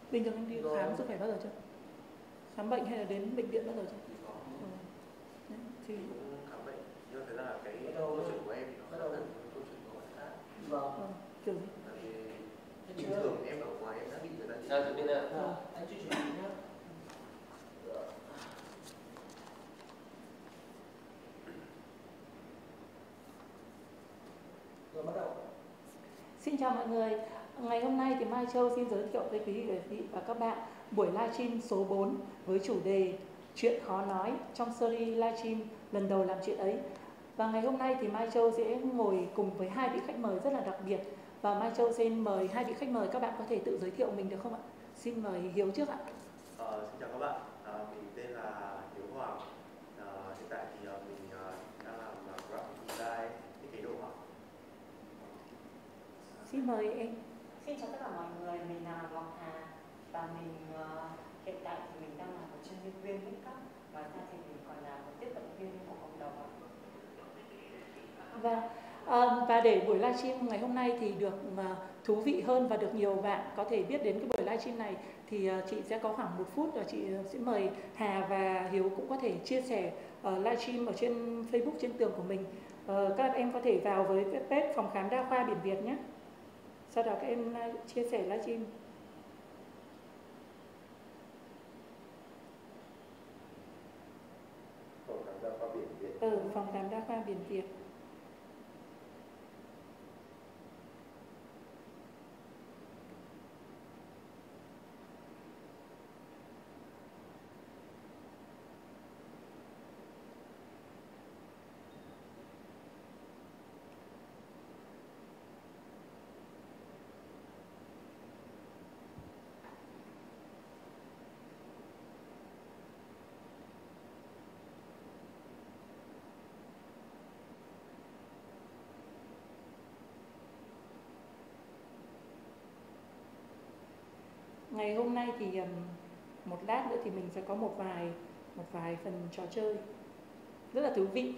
Bình thường em đi khám sức khỏe bao giờ chưa? Khám bệnh hay là đến bệnh viện bao giờ chưa? Đấy, thì khám bệnh, nhưng thật ra là cái câu chuyện của em thì nó khác hẳn câu chuyện của bạn khác. kiểu gì? Tại vì bình thường em ở ngoài em đã bị người ta tự nhiên là anh chưa chuẩn bị nhá. Rồi bắt đầu. Xin chào mọi người. Ngày hôm nay thì Mai Châu xin giới thiệu với quý vị và các bạn buổi livestream số 4 với chủ đề Chuyện khó nói trong series livestream lần đầu làm chuyện ấy. Và ngày hôm nay thì Mai Châu sẽ ngồi cùng với hai vị khách mời rất là đặc biệt. Và Mai Châu xin mời hai vị khách mời, các bạn có thể tự giới thiệu mình được không ạ? Xin mời Hiếu trước ạ. Xin chào các bạn, mình tên là Hiếu Hoàng. Hiện tại thì mình đang làm graphic design, thiết kế đồ họa. Xin mời em. Xin chào tất cả mọi người, mình là Ngọc Hà và mình hiện tại thì mình đang là một chuyên viên make up, và ra thì mình còn là một tiếp cận viên của cộng đồng. Và để buổi livestream ngày hôm nay thì được thú vị hơn và được nhiều bạn có thể biết đến cái buổi livestream này, thì chị sẽ có khoảng 1 phút và chị sẽ mời Hà và Hiếu cũng có thể chia sẻ livestream ở trên Facebook, trên tường của mình. Các em có thể vào với page phòng khám đa khoa Biển Việt nhé. Sau đó các em chia sẻ livestream. Phòng khám đa khoa Biển Việt. Phòng khám đa khoa Biển Việt. Ngày hôm nay thì một lát nữa thì mình sẽ có một vài phần trò chơi rất là thú vị.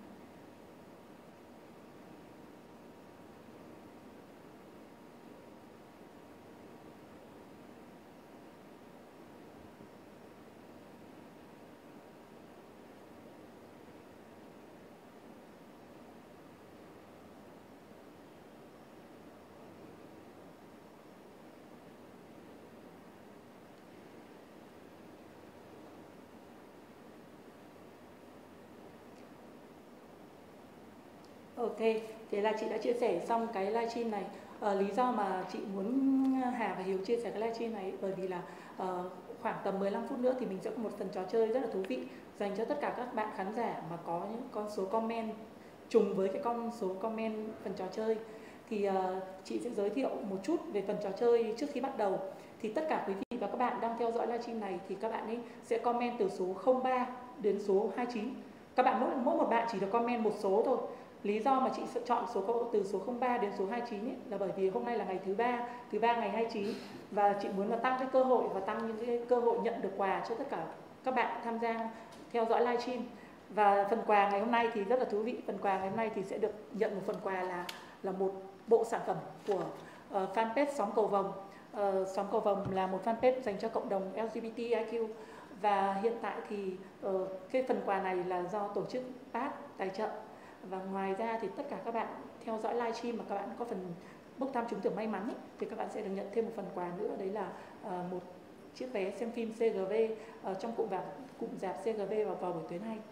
Ok, thế là chị đã chia sẻ xong cái livestream này. Lý do mà chị muốn Hà và Hiếu chia sẻ cái livestream này bởi vì là khoảng tầm 15 phút nữa thì mình sẽ có một phần trò chơi rất là thú vị dành cho tất cả các bạn khán giả mà có những con số comment trùng với cái con số comment phần trò chơi. Thì chị sẽ giới thiệu một chút về phần trò chơi trước khi bắt đầu. Thì tất cả quý vị và các bạn đang theo dõi livestream này thì các bạn ấy sẽ comment từ số 03 đến số 29. Các bạn mỗi một bạn chỉ được comment một số thôi. Lý do mà chị sẽ chọn từ số 03 đến số 29 ấy, là bởi vì hôm nay là ngày thứ ba ngày 29, và chị muốn là tăng cái cơ hội và tăng những cái cơ hội nhận được quà cho tất cả các bạn tham gia theo dõi livestream. Và phần quà ngày hôm nay thì rất là thú vị. Phần quà ngày hôm nay thì sẽ được nhận một phần quà là một bộ sản phẩm của fanpage Xóm Cầu Vồng. Xóm Cầu Vồng là một fanpage dành cho cộng đồng LGBTIQ, và hiện tại thì cái phần quà này là do tổ chức PAT tài trợ. Và ngoài ra thì tất cả các bạn theo dõi livestream mà các bạn có phần bốc thăm trúng thưởng may mắn ấy, thì các bạn sẽ được nhận thêm một phần quà nữa, đấy là một chiếc vé xem phim CGV trong cụm rạp CGV vào buổi tối nay.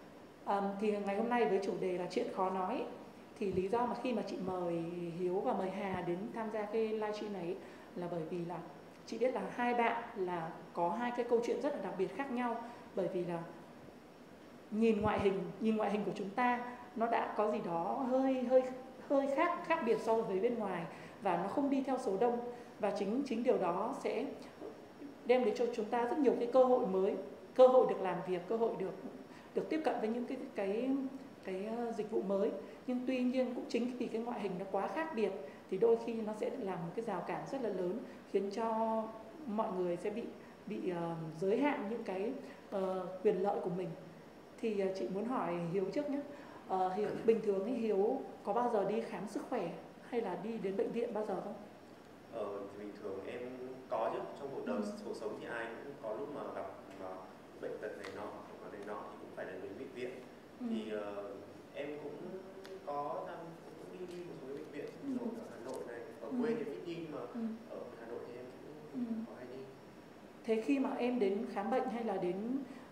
Thì ngày hôm nay với chủ đề là chuyện khó nói ấy, thì lý do mà khi mà chị mời Hiếu và mời Hà đến tham gia cái livestream này ấy, là bởi vì là chị biết là hai bạn là có hai cái câu chuyện rất là đặc biệt khác nhau. Bởi vì là nhìn ngoại hình của chúng ta nó đã có gì đó hơi khác biệt so với bên ngoài, và nó không đi theo số đông, và chính điều đó sẽ đem đến cho chúng ta rất nhiều cái cơ hội mới, cơ hội được làm việc, cơ hội được tiếp cận với những cái dịch vụ mới. Nhưng tuy nhiên cũng chính vì cái ngoại hình nó quá khác biệt thì đôi khi nó sẽ làm một cái rào cản rất là lớn, khiến cho mọi người sẽ bị giới hạn những cái quyền lợi của mình. Thì chị muốn hỏi Hiếu trước nhé. Hiếu, bình thường Hiếu có bao giờ đi khám sức khỏe hay là đi đến bệnh viện bao giờ không? Thì bình thường em có chứ, trong cuộc đời cuộc sống thì ai cũng có lúc mà gặp bệnh tật này nọ thì cũng phải là đến bệnh viện. Thì em cũng có cũng đi một số cái bệnh viện ở Hà Nội này, ở quê thì ít đi, mà ở Hà Nội thì em cũng có hay đi. Thế khi mà em đến khám bệnh hay là đến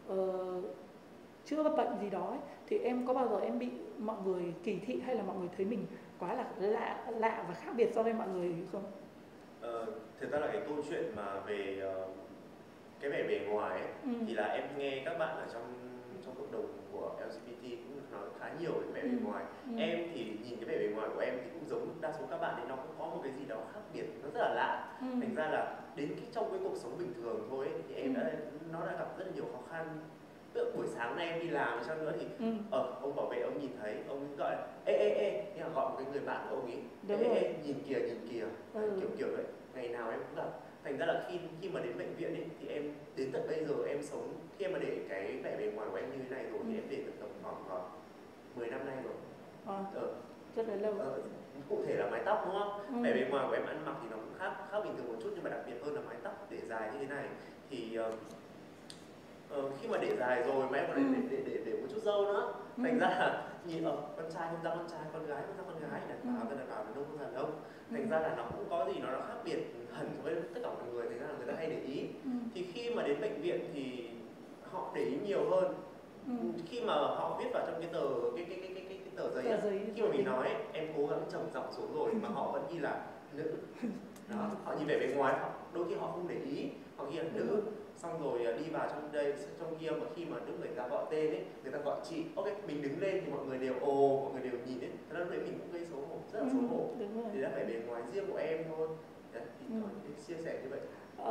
chữa bệnh gì đó ấy, thì em có bao giờ em bị mọi người kỳ thị hay là mọi người thấy mình quá là lạ và khác biệt so với mọi người không? Thực ra là cái câu chuyện mà về cái vẻ bề ngoài ấy, thì là em nghe các bạn ở trong cộng đồng của LGBT cũng nói khá nhiều về vẻ bề ngoài. Em thì nhìn cái vẻ bề ngoài của em thì cũng giống đa số các bạn, thì nó cũng có một cái gì đó khác biệt, nó rất là lạ. Thành ra là đến trong cái cuộc sống bình thường thôi ấy, thì em nó đã gặp rất là nhiều khó khăn. Buổi sáng nay em đi làm cho nữa thì ông bảo vệ ông nhìn thấy, ông gọi là ê, nhưng mà gọi một cái người bạn của ông ấy, ê, nhìn kìa, kiểu đấy, ngày nào em cũng gặp. Thành ra là khi mà đến bệnh viện ấy, thì em đến tận bây giờ em sống, khi mà để cái vẻ bề ngoài của em như thế này rồi thì em để tầm khoảng 10 năm nay rồi. Rất là lâu. Cụ thể là mái tóc đúng không? Vẻ bề ngoài của em ăn mặc thì nó cũng khác bình thường một chút, nhưng mà đặc biệt hơn là mái tóc để dài như thế này. Thì khi mà để dài rồi mà em còn để một chút râu nữa, thành ra là nhìn con trai không ra con trai, con gái không ra con gái, đàn bà đàn ông không ra đàn ông. Thành ra là nó cũng có gì nó khác biệt hẳn với tất cả mọi người, thành ra là người ta hay để ý. Thì khi mà đến bệnh viện thì họ để ý nhiều hơn. Khi mà họ viết vào trong cái tờ giấy ấy, khi mà mình nói ấy, em cố gắng trầm giọng xuống rồi mà họ vẫn ghi là nữ. Đó, họ nhìn vẻ bề ngoài, đôi khi họ không để ý, họ ghi là nữ, xong rồi đi vào trong kia, mà khi mà lúc người ta gọi tên ấy, người ta gọi chị, ok, mình đứng lên thì mọi người đều mọi người đều nhìn ấy, thế lúc đấy mình cũng gây xấu hổ, rất là xấu hổ. Thì là vẻ bề ngoài riêng của em thôi. Đấy, thì có những chia sẻ như vậy.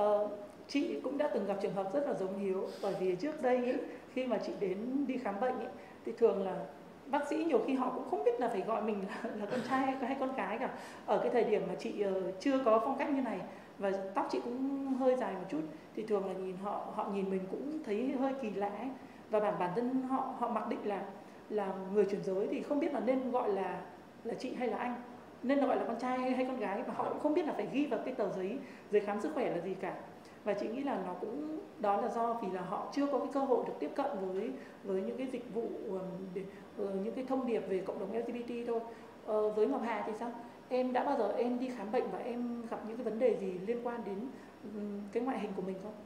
Chị cũng đã từng gặp trường hợp rất là giống Hiếu, bởi vì trước đây ấy, khi mà chị đi khám bệnh ấy, thì thường là bác sĩ nhiều khi họ cũng không biết là phải gọi mình là con trai hay con gái cả. Ở cái thời điểm mà chị chưa có phong cách như này và tóc chị cũng hơi dài một chút, thì thường là nhìn họ nhìn mình cũng thấy hơi kỳ lạ ấy. Và bản thân họ mặc định là người chuyển giới thì không biết là nên gọi là chị hay là anh, nên gọi là con trai hay con gái, và họ cũng không biết là phải ghi vào cái tờ giấy khám sức khỏe là gì cả. Và chị nghĩ là nó cũng đó là do vì là họ chưa có cái cơ hội được tiếp cận với những cái dịch vụ, những cái thông điệp về cộng đồng LGBT thôi. Với Ngọc Hà thì sao? Em đã bao giờ em đi khám bệnh và em gặp những cái vấn đề gì liên quan đến cái ngoại hình của mình không?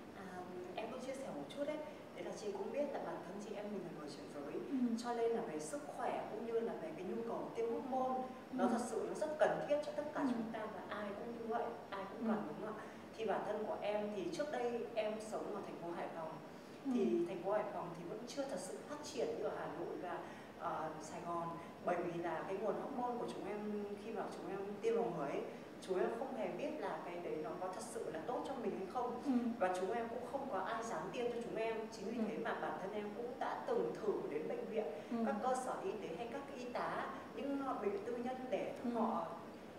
Em cũng chia sẻ một chút đấy. Đấy là chị cũng biết là bản thân chị em mình là người chuyển giới, cho nên là về sức khỏe cũng như là về cái nhu cầu tiêm hormone nó thật sự nó rất cần thiết cho tất cả chúng ta, và ai cũng như vậy, ai cũng cần, đúng không ạ? Thì bản thân của em thì trước đây em sống ở thành phố Hải Phòng, thì thành phố Hải Phòng thì vẫn chưa thật sự phát triển như ở Hà Nội và Sài Gòn, bởi vì là cái nguồn hormone của chúng em khi mà chúng em tiêm vào người ấy, chúng em không hề biết là cái đấy nó có thật sự là tốt cho mình hay không. Và chúng em cũng không có ai dám tiêm cho chúng em. Chính vì thế mà bản thân em cũng đã từng thử đến bệnh viện, các cơ sở y tế hay các y tá, những bệnh viện tư nhân để họ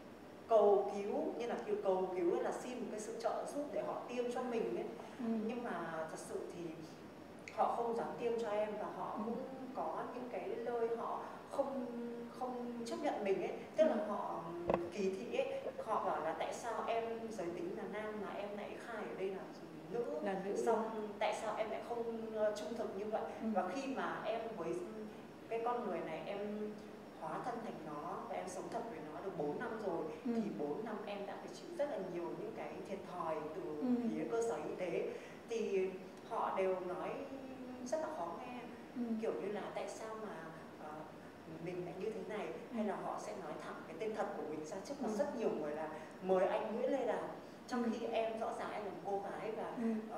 cầu cứu, như là cầu cứu là xin một cái sự trợ giúp để họ tiêm cho mình ấy. Nhưng mà thật sự thì họ không dám tiêm cho em, và họ cũng có những cái lời họ không chấp nhận mình ấy, tức là họ kỳ thị ấy, họ bảo là tại sao em giới tính là nam mà em lại khai ở đây là nữ, xong tại sao em lại không trung thực như vậy. Và khi mà em với cái con người này em hóa thân thành nó và em sống thật với nó được 4 năm rồi, thì 4 năm em đã phải chịu rất là nhiều những cái thiệt thòi từ phía cơ sở y tế. Thì họ đều nói rất là khó nghe, kiểu như là tại sao mà mình lại như thế này, hay là họ sẽ nói thẳng cái tên thật của mình ra trước mặt rất nhiều người là mời anh Nguyễn Lê Đàm, trong khi em rõ ràng em là một cô gái, và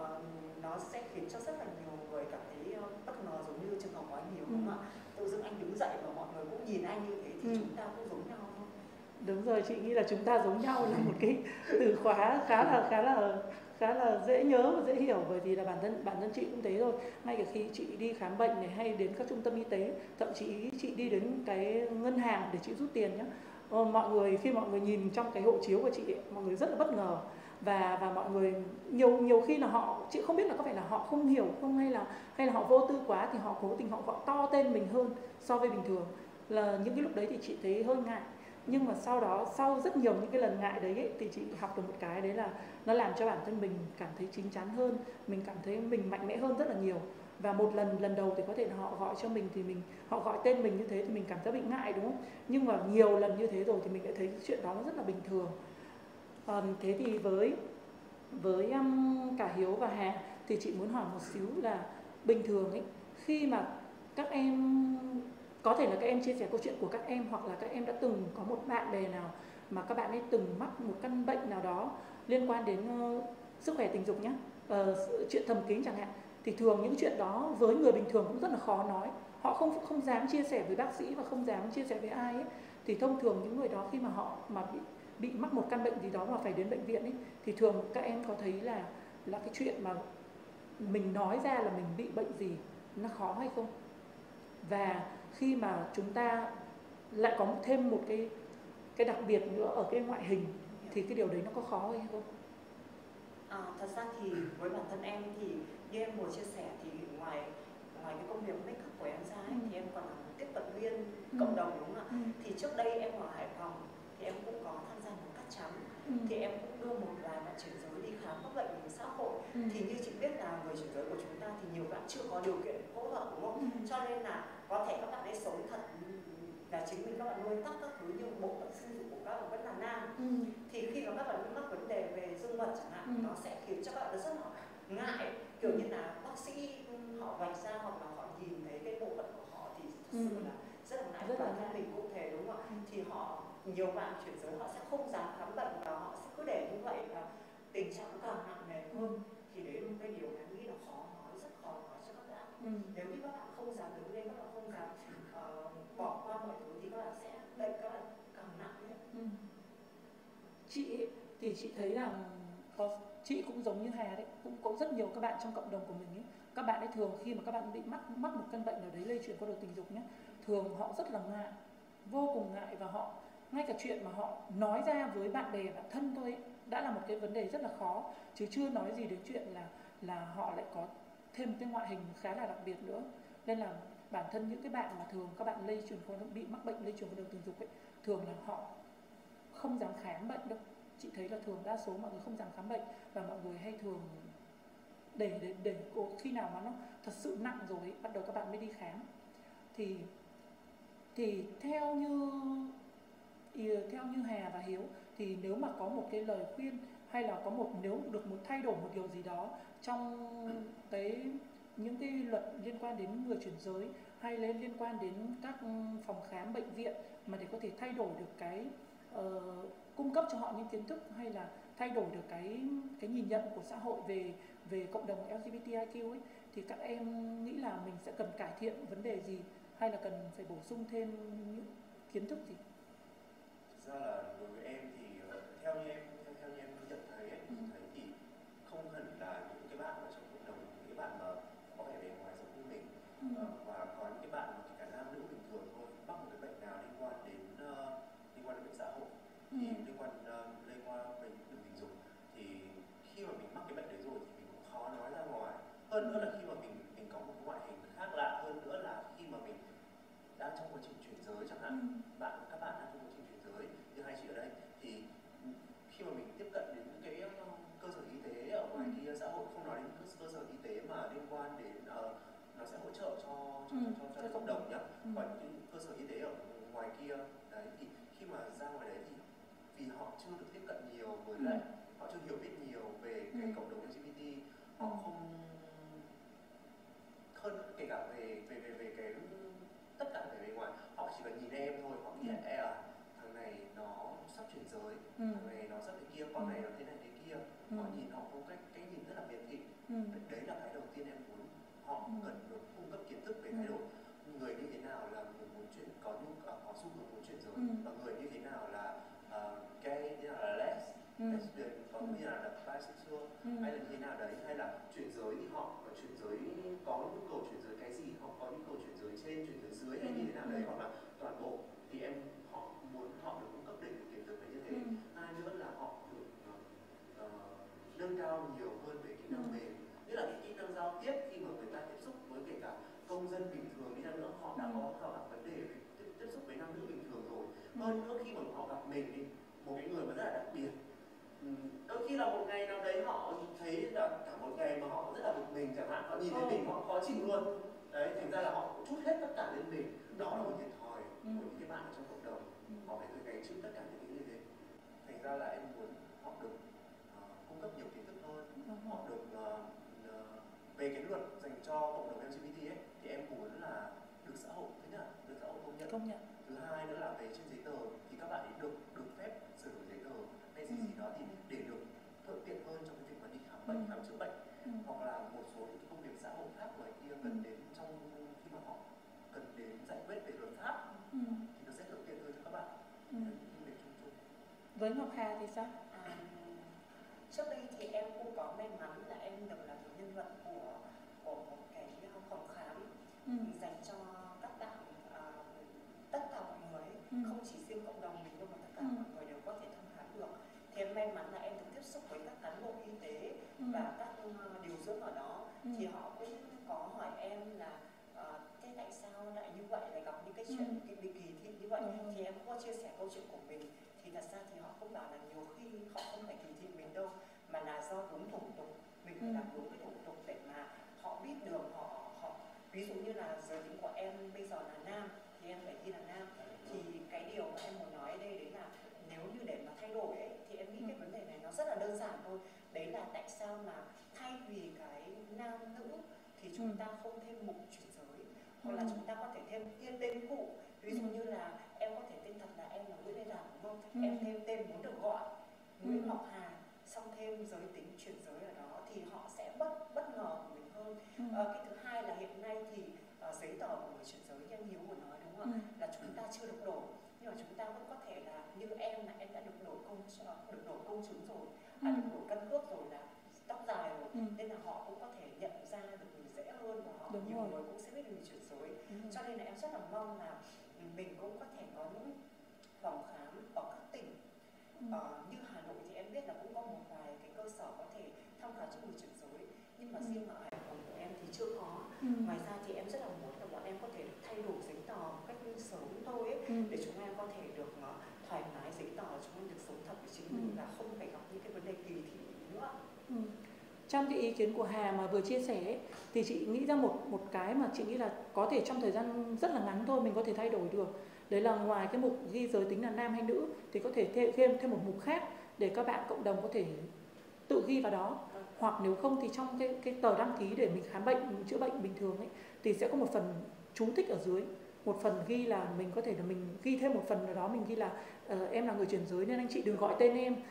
nó sẽ khiến cho rất là nhiều người cảm thấy bất ngờ, giống như trường hợp của anh Hiếu, đúng không ạ? Tự dưng anh đứng dậy và mọi người cũng nhìn anh như thế, thì chúng ta cũng giống nhau thôi. Đúng rồi, chị nghĩ là chúng ta giống nhau là một cái từ khóa khá là dễ nhớ và dễ hiểu, bởi vì là bản thân chị cũng thế thôi. Ngay cả khi chị đi khám bệnh này, hay đến các trung tâm y tế, thậm chí chị đi đến cái ngân hàng để chị rút tiền nhé, khi mọi người nhìn trong cái hộ chiếu của chị ấy, mọi người rất là bất ngờ, và mọi người nhiều khi là chị không biết là có phải là họ không hiểu không, hay là họ vô tư quá, thì họ cố tình họ gọi to tên mình hơn so với bình thường. Là những cái lúc đấy thì chị thấy hơi ngại. Nhưng mà sau đó, sau rất nhiều những cái lần ngại đấy ấy, thì chị học được một cái đấy là nó làm cho bản thân mình cảm thấy chín chắn hơn, mình cảm thấy mình mạnh mẽ hơn rất là nhiều. Và một lần đầu thì có thể là họ gọi cho mình thì họ gọi tên mình như thế thì mình cảm thấy bị ngại, đúng không? Nhưng mà nhiều lần như thế rồi thì mình lại thấy chuyện đó nó rất là bình thường. Thế thì với cả Hiếu và Hà thì chị muốn hỏi một xíu là bình thường ấy, khi mà các em, có thể là các em chia sẻ câu chuyện của các em, hoặc là các em đã từng có một bạn bè nào mà các bạn ấy từng mắc một căn bệnh nào đó liên quan đến sức khỏe tình dục nhé, chuyện thầm kín chẳng hạn, thì thường những chuyện đó với người bình thường cũng rất là khó nói, họ không dám chia sẻ với bác sĩ và không dám chia sẻ với ai ấy. Thì thông thường những người đó khi mà họ mà bị mắc một căn bệnh gì đó mà phải đến bệnh viện ấy, thì thường các em có thấy là cái chuyện mà mình nói ra là mình bị bệnh gì nó khó hay không? Và khi mà chúng ta lại có thêm một cái đặc biệt nữa ở cái ngoại hình thì cái điều đấy nó có khó hay không? Thật ra thì với bản thân em thì như em vừa chia sẻ thì ngoài cái công việc make up của em ra ấy, thì em còn là một tiếp cận viên cộng đồng, đúng không ạ? Thì trước đây em ở Hải Phòng thì em cũng có tham gia một cắt trắng, thì em cũng đưa một vài bạn chuyển giới đi khám các bệnh về xã hội. Thì như chị biết là người chuyển giới của chúng ta thì nhiều bạn chưa có điều kiện hỗ trợ, đúng không? Cho nên là có thể các bạn ấy sống thật là chính mình, các bạn nuôi tóc các thứ, nhưng bộ phận sinh dục của các bạn vẫn là nam. Thì khi mà các bạn mắc vấn đề về dương vật chẳng hạn, nó sẽ khiến cho các bạn rất là ngại, kiểu như là bác sĩ họ vạch ra hoặc là họ nhìn thấy cái bộ phận của họ thì thực sự là rất là ngại. Bản thân mình cũng thế, đúng không ạ? Thì nhiều bạn chuyển giới họ sẽ không dám khám bệnh và họ sẽ cứ để như vậy và tình trạng càng nặng nề hơn. Thì đấy là một cái điều mà em nghĩ là khó nói, rất khó nói cho các bạn. Nếu như các bạn không dám đứng lên, các bạn không dám bỏ qua mọi thứ thì các bạn sẽ bệnh các bạn càng nặng đấy. Chị thì chị thấy là chị cũng giống như Hà đấy, cũng có rất nhiều các bạn trong cộng đồng của mình ấy. Các bạn ấy thường khi mà các bạn bị mắc một căn bệnh nào đấy lây truyền qua đường tình dục nhé, thường họ rất là ngại, vô cùng ngại, và họ ngay cả chuyện mà họ nói ra với bạn bè bạn thân thôi ấy, đã là một cái vấn đề rất là khó, chứ chưa nói gì đến chuyện là họ lại có thêm cái ngoại hình khá là đặc biệt nữa. Nên là bản thân những cái bạn mà thường các bạn lây truyền qua bị mắc bệnh lây truyền qua đường tình dục ấy, thường là họ không dám khám bệnh đâu. Chị thấy là thường đa số mọi người không dám khám bệnh, và mọi người hay thường để khi nào mà nó thật sự nặng rồi ấy, bắt đầu các bạn mới đi khám. Thì theo như Hà và Hiếu thì nếu mà có một cái lời khuyên, hay là nếu được muốn thay đổi một điều gì đó trong những cái luật liên quan đến người chuyển giới, hay liên quan đến các phòng khám bệnh viện, mà để có thể thay đổi được cái cung cấp cho họ những kiến thức, hay là thay đổi được cái nhìn nhận của xã hội về cộng đồng LGBTIQ ấy, thì các em nghĩ là mình sẽ cần cải thiện vấn đề gì, hay là cần phải bổ sung thêm những kiến thức gì? Thực ra là đối với em thì theo như em nhận thấy ấy, thấy thì không hẳn là những cái bạn ở trong cộng đồng, những cái bạn mà có vẻ bề ngoài giống như mình, và có những cái bạn mà kể cả nam nữ bình thường thôi, mắc một cái bệnh nào liên quan đến bệnh xã hội, thì liên quan bệnh đường tình dục, thì khi mà mình mắc cái bệnh đấy rồi thì mình cũng khó nói ra ngoài. Hơn nữa là khi mà mình có một cái ngoại hình khác lạ, hơn nữa là khi mà mình đang trong quá trình chuyển giới chẳng hạn, các bạn đang trong quá trình chuyển giới như hai chị ở đây, thì khi mà mình tiếp cận đến những cái cơ sở y tế ở ngoài kia xã hội, không nói đến cơ sở y tế mà liên quan đến nó sẽ hỗ trợ cho cộng đồng nhá, còn những cơ sở y tế ở ngoài kia đấy, thì khi mà ra ngoài đấy thì vì họ chưa được tiếp cận nhiều với lại họ chưa hiểu biết nhiều về cái cộng đồng LGBT, họ không hơn kể cả về cái tất cả về bề ngoài, họ chỉ cần nhìn em thôi, họ nghĩ là thằng này nó sắp chuyển giới, thằng này nó sắp thế kia, con này nó thế này thế kia, họ nhìn họ có cái nhìn rất là miệt thị. Đấy là cái đầu tiên em muốn họ cần được cung cấp kiến thức về thái độ người như thế nào là người muốn chuyển, có xu hướng muốn chuyển giới, và người như thế nào là gay, như thế nào là lesbian, có như là bisexual, hay là như thế nào đấy, hay là chuyển giới thì họ chuyển giới có nhu cầu chuyển giới cái gì, họ có nhu cầu chuyển giới trên, chuyển giới dưới, hay như thế nào đấy, hoặc là toàn bộ, thì họ muốn họ được cung cấp đầy đủ kiến thức về như thế. Hai nữa là họ được nâng cao nhiều hơn về kỹ năng mềm, tức là cái kỹ năng giao tiếp khi mà người ta tiếp xúc với kể cả công dân bình thường đi nữa, họ đã có vấn đề về tiếp xúc với nam nữ bình thường rồi, Hơn nữa khi mà họ gặp mình đi, một cái người mà rất là đặc biệt, đôi khi là một ngày nào đấy họ thấy là cả một ngày mà họ rất là bực mình chẳng hạn, họ nhìn thấy mình họ khó chịu luôn đấy, thành ra là họ trút hết tất cả lên mình. Đó là một thiệt thòi của những cái bạn ở trong cộng đồng, họ phải gánh chịu tất cả những cái như thế. Thành ra là em muốn họ được cung cấp nhiều kiến thức hơn, họ được về cái luật dành cho cộng đồng LGBT ấy, thì em muốn là được xã hội, thứ nhất được xã hội công nhận. Thứ hai nữa là về trên giấy tờ thì các bạn ấy được phép sửa đổi giấy tờ hay gì đó thì để được thuận tiện hơn trong cái việc mà đi khám bệnh, khám chữa bệnh, hoặc là một số những công việc xã hội khác ngoài kia cần đến trong khi mà họ cần đến giải quyết về luật pháp thì nó sẽ thuận tiện hơn cho các bạn. Với Ngọc Hà thì sao? Trước đây thì em cũng có may mắn là em được làm một nhân vật của một cái phòng khám dành cho các bạn, tất cả mọi người, không chỉ riêng cộng đồng mình đâu mà tất cả mọi người đều có thể thăm khám được. Thì em may mắn là em được tiếp xúc với các cán bộ y tế và các điều dưỡng ở đó, thì họ cũng có hỏi em là thế tại sao lại như vậy, lại gặp những cái chuyện cái bị kỳ thị như vậy. Thì em cũng có chia sẻ câu chuyện của mình, thì thật ra thì họ cũng bảo là nhiều khi họ không phải kỳ thị mình đâu, mà là do đúng thủ tục, mình phải làm đúng cái thủ tục để mà họ biết được họ ví dụ như là giới tính của em bây giờ là nam thì em phải ghi là nam. Thì cái điều mà em muốn nói ở đây đấy là nếu như để mà thay đổi ấy, thì em nghĩ cái vấn đề này nó rất là đơn giản thôi. Đấy là tại sao mà thay vì cái nam nữ thì chúng ta không thêm mục chuyển giới, hoặc là chúng ta có thể thêm tên phụ. Ví dụ như là em có thể tên thật là em là Nguyễn Lê Đạt, đúng không? Em thêm tên muốn được gọi Nguyễn Ngọc Hà, xong thêm giới tính chuyển giới ở đó thì họ sẽ bất ngờ của mình hơn. Cái thứ hai là hiện nay thì giấy tờ của người chuyển giới như anh Hiếu vừa nói, đúng không ạ? Là chúng ta chưa được đổi, nhưng mà chúng ta vẫn có thể là như em là em đã được đổi công chứng rồi, được đổi căn cước rồi, là tóc dài rồi, nên là họ cũng có thể nhận ra được mình dễ hơn, và họ nhiều người cũng sẽ biết được mình chuyển giới. Cho nên là em rất là mong là mình cũng có thể có những phòng khám ở các tỉnh. Như Hà Nội thì em biết là cũng có một vài cái cơ sở có thể thăm khám cho người chuyển giới, nhưng mà riêng ở Hải Phòng của em thì chưa có. Ngoài ra thì em rất là muốn là bọn em có thể được thay đổi giấy tờ một cách sớm thôi ấy, để chúng em có thể được thoải mái giấy tờ, chúng em được sống thật với chính mình và không phải gặp những cái vấn đề kỳ thị nữa. Trong cái ý kiến của Hà mà vừa chia sẻ ấy, thì chị nghĩ ra một cái mà chị nghĩ là có thể trong thời gian rất là ngắn thôi mình có thể thay đổi được. Đấy là ngoài cái mục ghi giới tính là nam hay nữ thì có thể thêm một mục khác để các bạn cộng đồng có thể tự ghi vào đó. Hoặc nếu không thì trong cái tờ đăng ký để mình khám bệnh, mình chữa bệnh bình thường ấy, thì sẽ có một phần chú thích ở dưới. Một phần ghi là mình có thể là mình ghi thêm một phần nào đó, mình ghi là em là người chuyển giới nên anh chị đừng gọi tên em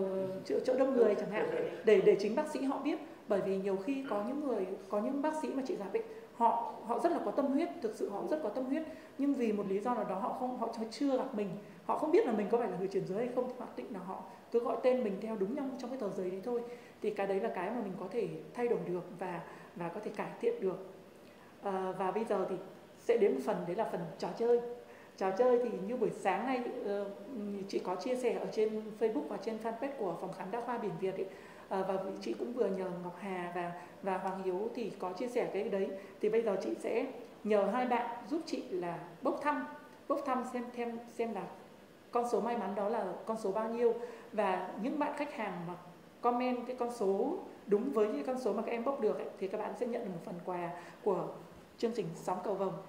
chỗ đông người chẳng hạn, để chính bác sĩ họ biết. Bởi vì nhiều khi có những bác sĩ mà chị gặp ấy, họ rất là có tâm huyết, thực sự họ rất có tâm huyết, nhưng vì một lý do nào đó họ chưa gặp mình, họ không biết là mình có phải là người chuyển giới hay không, thì họ định là họ cứ gọi tên mình theo đúng trong cái tờ giấy đấy thôi. Thì cái đấy là cái mà mình có thể thay đổi được và có thể cải thiện được. Và bây giờ thì sẽ đến một phần, đấy là phần trò chơi. Trò chơi thì như buổi sáng nay chị có chia sẻ ở trên Facebook và trên fanpage của phòng khám đa khoa Biển Việt ấy, và chị cũng vừa nhờ Ngọc Hà và Hoàng Hiếu thì có chia sẻ cái đấy. Thì bây giờ chị sẽ nhờ hai bạn giúp chị là bốc thăm xem là con số may mắn đó là con số bao nhiêu, và những bạn khách hàng mà comment cái con số đúng với cái con số mà các em bốc được ấy, thì các bạn sẽ nhận được một phần quà của chương trình Sóng Cầu Vồng.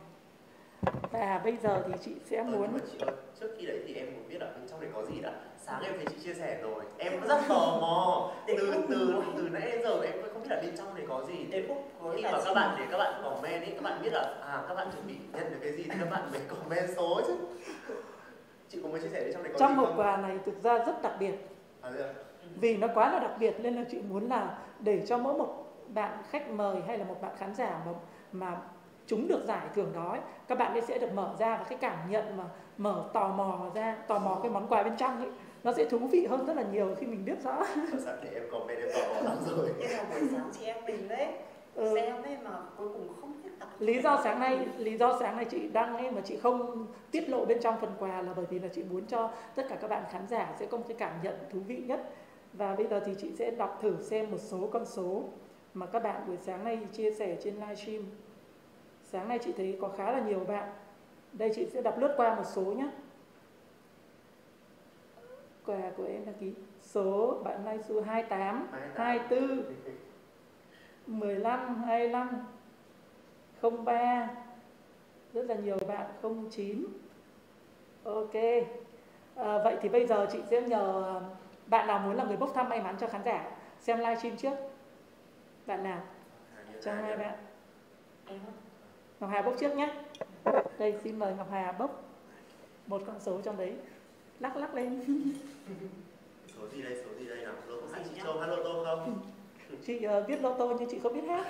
Và bây giờ thì chị sẽ muốn nhưng mà chị ơi, trước khi đấy thì em muốn biết là bên trong này có gì đã. Sáng em thấy chị chia sẻ rồi, em rất tò mò. Từ nãy đến giờ em không biết là bên trong này có gì. Khi mà các bạn comment ấy, các bạn biết là các bạn chuẩn bị nhận được cái gì thì các bạn mới comment số chứ. Chị có muốn chia sẻ bên trong này có trong gì hộp không? quà này thực ra rất đặc biệt. Vì nó quá là đặc biệt nên là chị muốn là để cho mỗi một bạn khách mời hay là một bạn khán giả mà trúng được giải thưởng đó ấy, các bạn ấy sẽ được mở ra, và cái cảm nhận mà mở tò mò cái món quà bên trong ấy, nó sẽ thú vị hơn rất là nhiều khi mình biết rõ. Để em comment, em tò mò lắm rồi. Nhưng mà buổi sáng chị em mình đấy xem ấy mà cuối cùng không biết tập. Lý do sáng nay chị đăng ấy mà chị không tiết lộ bên trong phần quà là bởi vì là chị muốn cho tất cả các bạn khán giả sẽ có một cái cảm nhận thú vị nhất. Và bây giờ thì chị sẽ đọc thử xem một số con số mà các bạn buổi sáng nay chia sẻ trên livestream. Sáng nay chị thấy có khá là nhiều bạn. Đây chị sẽ đọc lướt qua một số nhé. quà của em là ký số bạn này số 28, 24, 15, 25, 03. Rất là nhiều bạn 09. Ok. Vậy thì bây giờ chị sẽ nhờ bạn nào muốn là người bốc thăm may mắn cho khán giả xem livestream trước. Bạn nào? Cho hai bạn. Ngọc Hà bốc trước nhé. Đây xin mời Ngọc Hà bốc một con số trong đấy. Lắc lắc lên. Số gì đây nào? Chị Châu hát lô tô không? Chị biết lô tô nhưng chị không biết hát.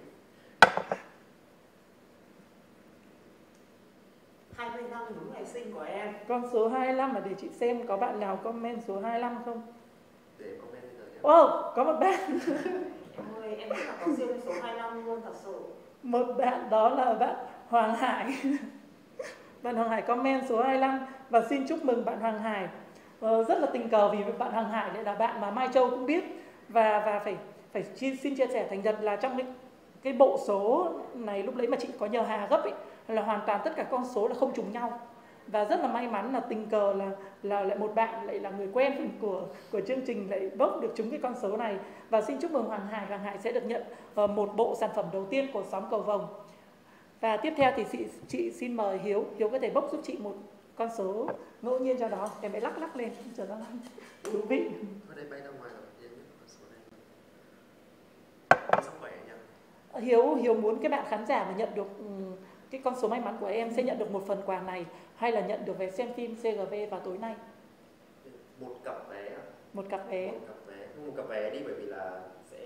25 đúng ngày sinh của em. Con số 25 là để chị xem có bạn nào comment số 25 không? Để comment bây giờ nhé. Có một bạn. Em ơi, em rất là có siêu số 25 luôn thật sự. Một bạn đó là bạn Hoàng Hải. Bạn Hoàng Hải comment số 25 và xin chúc mừng bạn Hoàng Hải. Rất là tình cờ vì bạn Hoàng Hải lại là bạn mà Mai Châu cũng biết và phải xin chia sẻ thành thật là trong cái bộ số này lúc đấy mà chị có nhờ Hà gấp ấy, là hoàn toàn tất cả con số là không trùng nhau. Và rất là may mắn là tình cờ là lại một bạn lại là người quen của chương trình lại bốc được trúng cái con số này. Và xin chúc mừng Hoàng Hải sẽ được nhận một bộ sản phẩm đầu tiên của xóm Cầu Vồng. Và tiếp theo thì chị xin mời Hiếu có thể bốc giúp chị một con số ngẫu nhiên cho đó. Em phải lắc lên cho nó thú vị. Ở đây bay ra ngoài rồi, số này. Sức khỏe nhỉ? Hiếu muốn cái bạn khán giả mà nhận được cái con số may mắn của em sẽ nhận được một phần quà này hay là nhận được vé xem phim CGV vào tối nay? Một cặp vé. Một cặp vé. Một cặp vé đi bởi vì là sẽ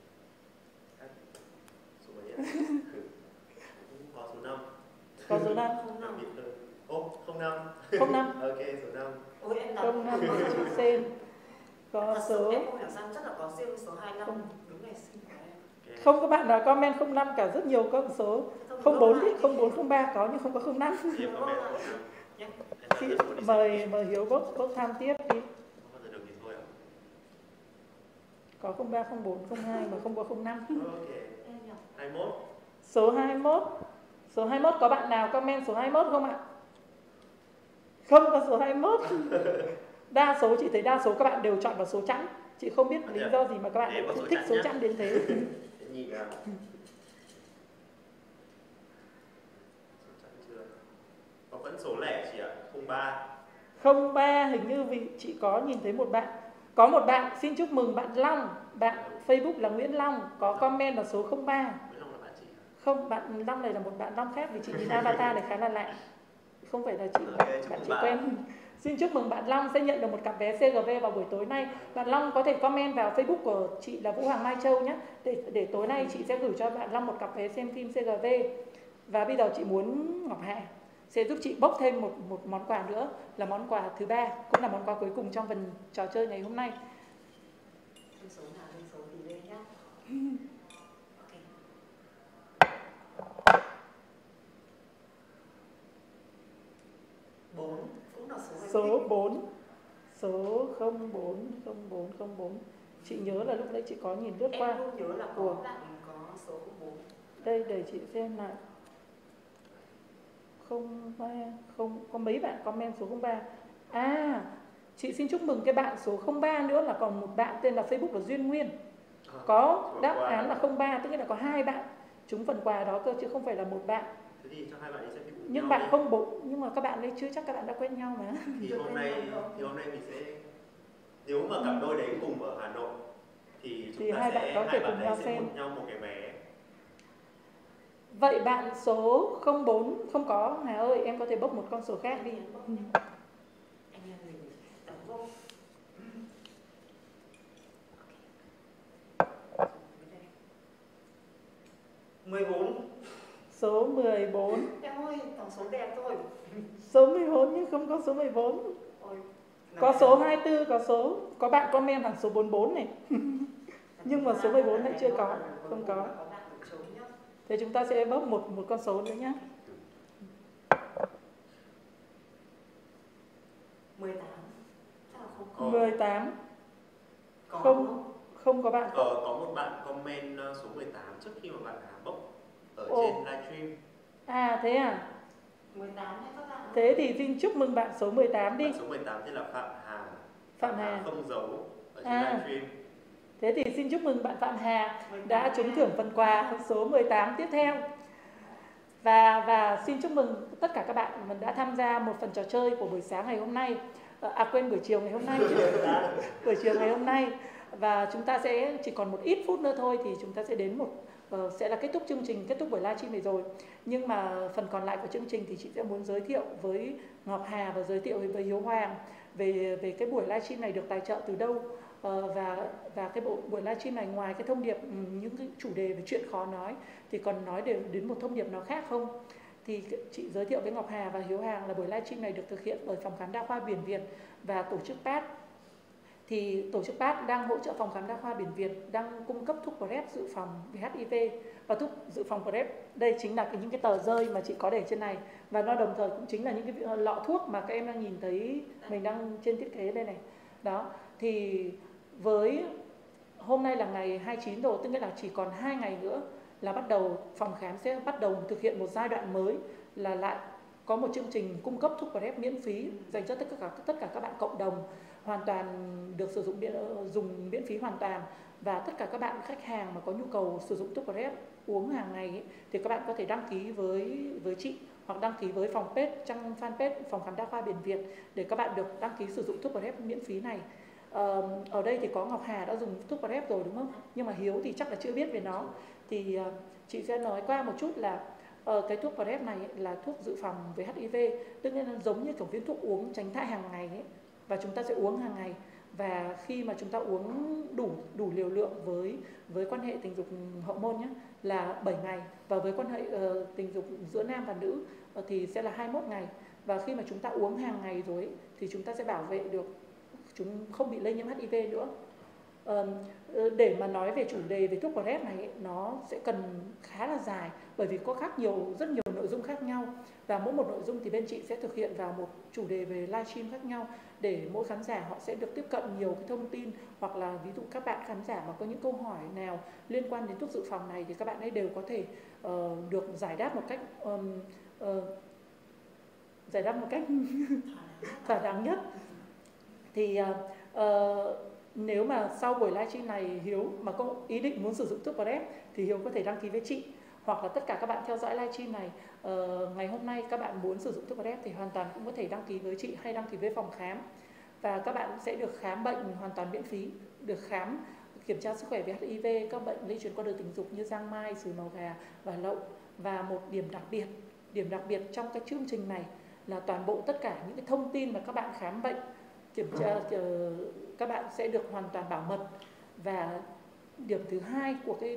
số mấy ạ? Có số 5. Có số 5. Ô, 05. 05. Ok, số 5. Ôi em 05 chị xem. Có số em không hiểu sao rất là có siêu số 25 đúng ngày sinh của em. Okay. Không có bạn nào comment 05 cả, rất nhiều con số 04 thì 04 03 có nhưng không có 05. Chị mời Hiếu bốc tham tiếp đi. Có 03, 04, 02 mà không có 05. Ok. 21. Số 21. Số 21 có bạn nào comment số 21 không ạ? Không có số 21. Đa số chị thấy đa số các bạn đều chọn vào số chẵn. Chị không biết lý do gì mà các bạn thích số chẵn đến thế. Nhìn nào. Có vẫn số lẻ chị ạ, 03. 03 hình như vì chị có nhìn thấy một bạn. Có một bạn xin chúc mừng bạn Long, bạn Facebook là Nguyễn Long, có comment là số 03. Nguyễn Long là bạn chị hả? Không, bạn Long này là một bạn Long khác vì chị nhìn avatar này khá là lạ. Không phải là chị, bạn chị quen. Xin chúc mừng bạn Long sẽ nhận được một cặp vé CGV vào buổi tối nay. Bạn Long có thể comment vào Facebook của chị là Vũ Hoàng Mai Châu nhé. Để tối nay chị sẽ gửi cho bạn Long một cặp vé xem phim CGV. Và bây giờ chị muốn Ngọc Hà sẽ giúp chị bốc thêm một món quà nữa, là món quà thứ 3, cũng là món quà cuối cùng trong phần trò chơi ngày hôm nay. Số nào lên số thì lên nhá. Okay. 4 cũng là số 4. Số 04. Chị nhớ là lúc đấy chị có nhìn lướt qua. Em luôn nhớ là có bạn có số 04. Đây để chị xem lại. 03, không có mấy bạn comment số 03. À, chị xin chúc mừng cái bạn số 03 nữa là còn một bạn tên là Facebook là Duyên Nguyên. Có đáp án là 03, tức là có 2 bạn trúng phần quà đó cơ chứ không phải là một bạn. Thế thì cho 2 bạn đi xem phim. Nhưng bạn không bộ, nhưng mà các bạn ấy chưa chắc các bạn đã quen nhau mà. Thì hôm nay mình sẽ, nếu mà cặp đôi đấy cùng ở Hà Nội thì chúng ta 2 bạn có thể cùng nhau xem nhau một cái vé. Vậy bạn số 04 không có, Hà ơi em có thể bốc một con số khác đi. Anh em mình đóng vô. 14. Số 14. Em ơi, tổng số đẹp thôi. Số 14 nhưng không có số 14. Ôi, có số 24, có bạn comment thằng số 44 này. Nhưng mà số 14 lại chưa có, không có. Thế chúng ta sẽ bốc một con số nữa nhé. 18. Chắc là không có. 18. Không có bạn. Có một bạn comment số 18 trước khi mà bạn Hà bốc ở trên livestream. À thế à? 18 hay các bạn? Thế thì xin chúc mừng bạn số 18 đi. Bạn số 18 tên là Phạm Hà. Phạm Hà. Không giấu ở trên livestream. Thế thì xin chúc mừng bạn Phạm Hà đã trúng thưởng phần quà số 18 tiếp theo. Và xin chúc mừng tất cả các bạn mình đã tham gia một phần trò chơi của buổi sáng ngày hôm nay. Quên, buổi chiều ngày hôm nay. Buổi chiều ngày hôm nay. Và chúng ta sẽ chỉ còn một ít phút nữa thôi thì chúng ta sẽ đến sẽ là kết thúc chương trình, kết thúc buổi livestream này rồi. Nhưng mà phần còn lại của chương trình thì chị sẽ muốn giới thiệu với Ngọc Hà và giới thiệu với Hiếu Hoàng về cái buổi livestream này được tài trợ từ đâu. Và cái buổi livestream này ngoài cái thông điệp những cái chủ đề về chuyện khó nói thì còn nói đến một thông điệp nào khác không? Thì chị giới thiệu với Ngọc Hà và Hiếu Hoàng là buổi livestream này được thực hiện bởi Phòng Khám Đa khoa Biển Việt và tổ chức PATH. Thì tổ chức PATH đang hỗ trợ Phòng Khám Đa khoa Biển Việt đang cung cấp thuốc PrEP dự phòng về HIV. Và thuốc dự phòng PrEP đây chính là những cái tờ rơi mà chị có để trên này, và nó đồng thời cũng chính là những cái lọ thuốc mà các em đang nhìn thấy mình đang trên thiết kế đây này. Đó, thì với hôm nay là ngày 29 rồi, tức nghĩa là chỉ còn 2 ngày nữa là bắt đầu phòng khám sẽ bắt đầu thực hiện một giai đoạn mới, là lại có một chương trình cung cấp thuốc PrEP miễn phí dành cho tất cả các bạn cộng đồng, hoàn toàn được dùng miễn phí hoàn toàn. Và tất cả các bạn khách hàng mà có nhu cầu sử dụng thuốc PrEP uống hàng ngày ấy, thì các bạn có thể đăng ký với chị hoặc đăng ký với trang fanpage Phòng Khám Đa khoa Biển Việt để các bạn được đăng ký sử dụng thuốc PrEP miễn phí này. Ở đây thì có Ngọc Hà đã dùng thuốc PrEP rồi đúng không? Nhưng mà Hiếu thì chắc là chưa biết về nó. Thì chị sẽ nói qua một chút là cái thuốc PrEP này là thuốc dự phòng về HIV, tức là giống như kiểu viên thuốc uống tránh thai hàng ngày ấy, và chúng ta sẽ uống hàng ngày. Và khi mà chúng ta uống đủ liều lượng với quan hệ tình dục hậu môn nhé là 7 ngày, và với quan hệ tình dục giữa nam và nữ thì sẽ là 21 ngày. Và khi mà chúng ta uống hàng ngày rồi ấy, thì chúng ta sẽ bảo vệ được chúng không bị lây nhiễm HIV nữa. Để mà nói về chủ đề về thuốc PrEP này ấy, nó sẽ cần khá là dài, bởi vì có rất nhiều nội dung khác nhau, và mỗi một nội dung thì bên chị sẽ thực hiện vào một chủ đề về livestream khác nhau, để mỗi khán giả họ sẽ được tiếp cận nhiều cái thông tin, hoặc là ví dụ các bạn khán giả mà có những câu hỏi nào liên quan đến thuốc dự phòng này thì các bạn ấy đều có thể được giải đáp một cách thỏa đáng nhất. Thì nếu mà sau buổi livestream này Hiếu mà có ý định muốn sử dụng thuốc PrEP thì Hiếu có thể đăng ký với chị, hoặc là tất cả các bạn theo dõi livestream này ngày hôm nay các bạn muốn sử dụng thuốc PrEP thì hoàn toàn cũng có thể đăng ký với chị hay đăng ký với phòng khám, và các bạn sẽ được khám bệnh hoàn toàn miễn phí, được khám kiểm tra sức khỏe về HIV, các bệnh lây truyền qua đường tình dục như giang mai, xùi màu gà và lậu. Và một điểm đặc biệt trong cái chương trình này là toàn bộ tất cả những cái thông tin mà các bạn khám bệnh kiểm tra các bạn sẽ được hoàn toàn bảo mật. Và điểm thứ hai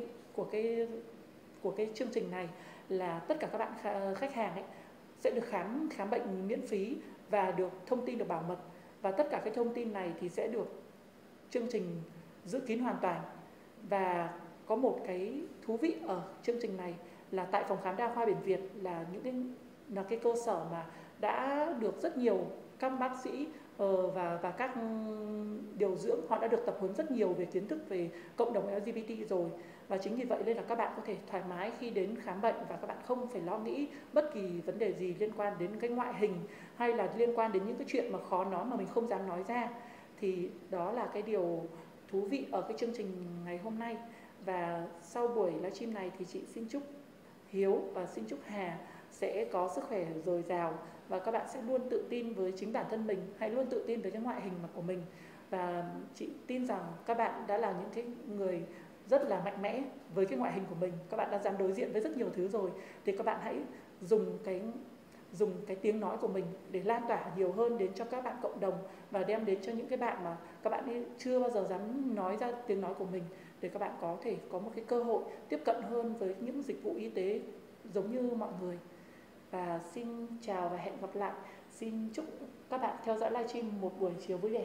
của cái chương trình này là tất cả các bạn khách hàng ấy sẽ được khám bệnh miễn phí và được thông tin được bảo mật, và tất cả cái thông tin này thì sẽ được chương trình giữ kín hoàn toàn. Và có một cái thú vị ở chương trình này là tại Phòng Khám Đa khoa Biển Việt là cái cơ sở mà đã được rất nhiều các bác sĩ và các điều dưỡng họ đã được tập huấn rất nhiều về kiến thức về cộng đồng LGBT rồi. Và chính vì vậy nên là các bạn có thể thoải mái khi đến khám bệnh, và các bạn không phải lo nghĩ bất kỳ vấn đề gì liên quan đến cái ngoại hình hay là liên quan đến những cái chuyện mà khó nói mà mình không dám nói ra. Thì đó là cái điều thú vị ở cái chương trình ngày hôm nay. Và sau buổi livestream này thì chị xin chúc Hiếu và xin chúc Hà sẽ có sức khỏe dồi dào, và các bạn sẽ luôn tự tin với chính bản thân mình, hay luôn tự tin với cái ngoại hình của mình. Và chị tin rằng các bạn đã là những cái người rất là mạnh mẽ với cái ngoại hình của mình. Các bạn đã dám đối diện với rất nhiều thứ rồi, thì các bạn hãy dùng cái tiếng nói của mình để lan tỏa nhiều hơn đến cho các bạn cộng đồng, và đem đến cho những cái bạn mà các bạn ấy chưa bao giờ dám nói ra tiếng nói của mình, để các bạn có thể có một cái cơ hội tiếp cận hơn với những dịch vụ y tế giống như mọi người. Và xin chào và hẹn gặp lại. Xin chúc các bạn theo dõi livestream một buổi chiều vui vẻ.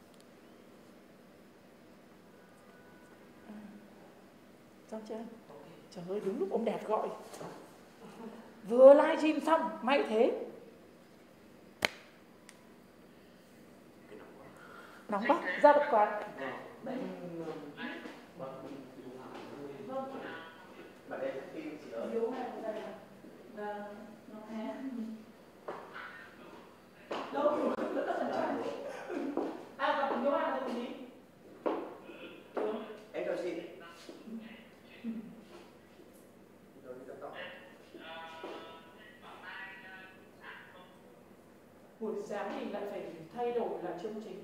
Xong chưa? Trời ơi, đúng lúc ông Đẹp gọi. Vừa livestream xong, may thế. Nóng quá, ra bật quạt. Đấy. Bạn em phim chỉ ở Hiếu này đây là nó hé. Đâu, nó rất là chặt. Gặp Hiếu thì lại phải thay đổi lại chương trình